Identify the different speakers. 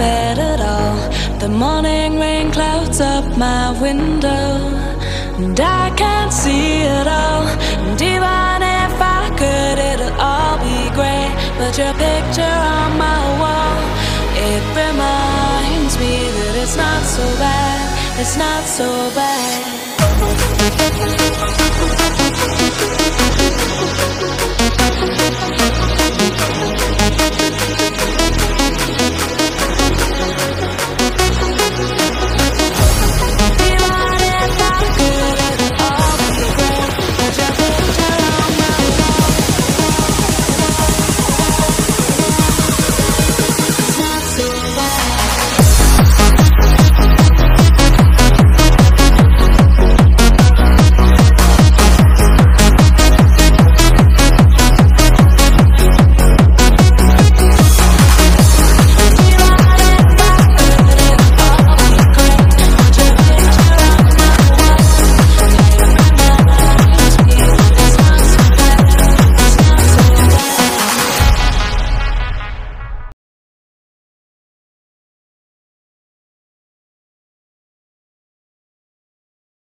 Speaker 1: bed at all. The morning rain clouds up my window, and I can't see it all. And even if I could, it'll all be grey. But your picture on my wall, it reminds me that it's not so bad. It's not so bad.